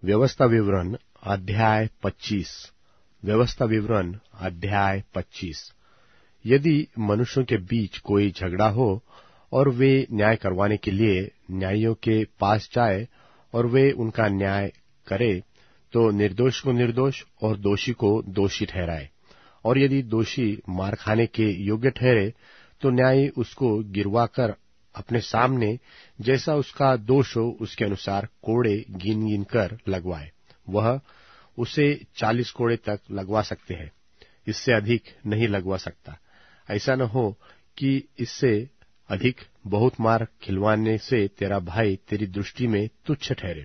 व्यवस्था विवरण अध्याय 25। व्यवस्था विवरण अध्याय 25। यदि मनुष्यों के बीच कोई झगड़ा हो और वे न्याय करवाने के लिए न्यायियों के पास जाए और वे उनका न्याय करे, तो निर्दोष को निर्दोष और दोषी को दोषी ठहराए। और यदि दोषी मार खाने के योग्य ठहरे, तो न्यायी उसको गिरवाकर अपने सामने जैसा उसका दोष हो उसके अनुसार कोड़े गिन गिन कर लगवाए। वह उसे 40 कोड़े तक लगवा सकते हैं, इससे अधिक नहीं लगवा सकता। ऐसा न हो कि इससे अधिक बहुत मार खिलवाने से तेरा भाई तेरी दृष्टि में तुच्छ ठहरे।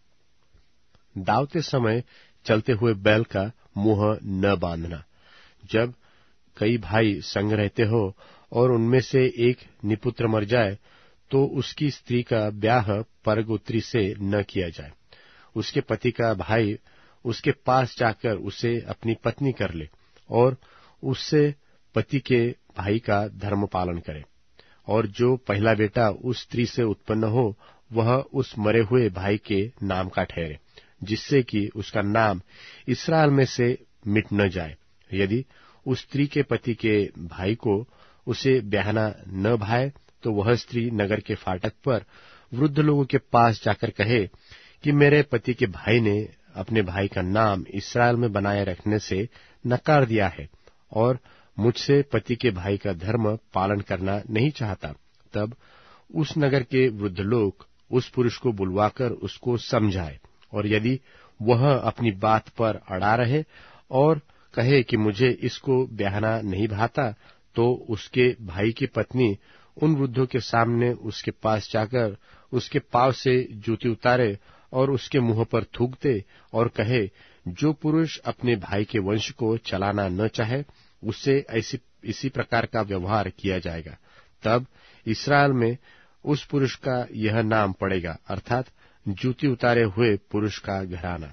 दावते समय चलते हुए बैल का मुंह न बांधना। जब कई भाई संग रहते हो और उनमें से एक निपुत्र मर जाए, तो उसकी स्त्री का ब्याह परगोत्री से न किया जाए। उसके पति का भाई उसके पास जाकर उसे अपनी पत्नी कर ले और उससे पति के भाई का धर्म पालन करे। और जो पहला बेटा उस स्त्री से उत्पन्न हो, वह उस मरे हुए भाई के नाम का ठहरे, जिससे कि उसका नाम इस्राएल में से मिट न जाए। यदि उस स्त्री के पति के भाई को उसे ब्याहना न भाए, तो वह स्त्री नगर के फाटक पर वृद्ध लोगों के पास जाकर कहे कि मेरे पति के भाई ने अपने भाई का नाम इस्राएल में बनाए रखने से नकार दिया है और मुझसे पति के भाई का धर्म पालन करना नहीं चाहता। तब उस नगर के वृद्ध लोग उस पुरुष को बुलवाकर उसको समझाए, और यदि वह अपनी बात पर अड़ा रहे और कहे कि मुझे इसको ब्याहना नहीं भाता, तो उसके भाई की पत्नी उन वृद्धों के सामने उसके पास जाकर उसके पांव से जूती उतारे और उसके मुंह पर थूक दे और कहे, जो पुरुष अपने भाई के वंश को चलाना न चाहे, उससे इसी प्रकार का व्यवहार किया जाएगा। तब इस्राएल में उस पुरुष का यह नाम पड़ेगा, अर्थात जूती उतारे हुए पुरुष का घराना।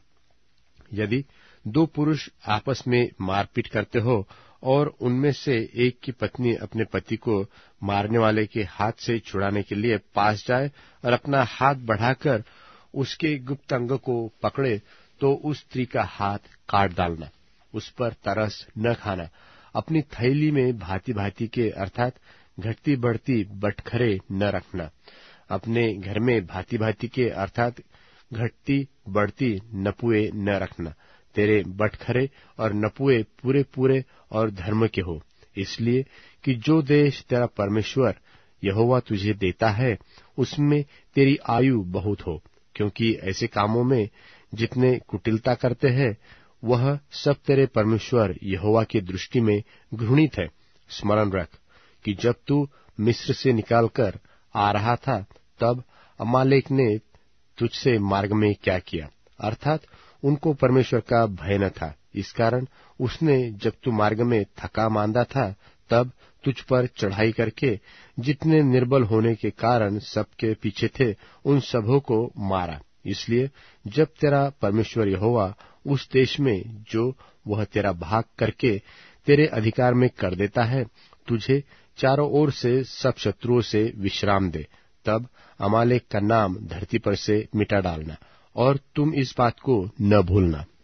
यदि दो पुरुष आपस में मारपीट करते हो और उनमें से एक की पत्नी अपने पति को मारने वाले के हाथ से छुड़ाने के लिए पास जाए और अपना हाथ बढ़ाकर उसके गुप्त अंग को पकड़े, तो उस स्त्री का हाथ काट डालना, उस पर तरस न खाना। अपनी थैली में भांति भांति के अर्थात घटती बढ़ती बटखरे न रखना। अपने घर में भांति भांति के अर्थात घटती बढ़ती नपुए न रखना। तेरे बटखरे और नपुए पूरे पूरे और धर्म के हो, इसलिए कि जो देश तेरा परमेश्वर यहोवा तुझे देता है, उसमें तेरी आयु बहुत हो। क्योंकि ऐसे कामों में जितने कुटिलता करते हैं, वह सब तेरे परमेश्वर यहोवा की दृष्टि में घृणित है। स्मरण रख कि जब तू मिस्र से निकालकर आ रहा था, तब अमालेक ने तुझसे मार्ग में क्या किया, अर्थात उनको परमेश्वर का भय न था। इस कारण उसने जब तू मार्ग में थका मांदा था, तब तुझ पर चढ़ाई करके जितने निर्बल होने के कारण सबके पीछे थे, उन सबों को मारा। इसलिए जब तेरा परमेश्वर यहोवा उस देश में जो वह तेरा भाग करके तेरे अधिकार में कर देता है, तुझे चारों ओर से सब शत्रुओं से विश्राम दे, तब अमालेक का नाम धरती पर से मिटा डालना। और तुम इस बात को न भूलना।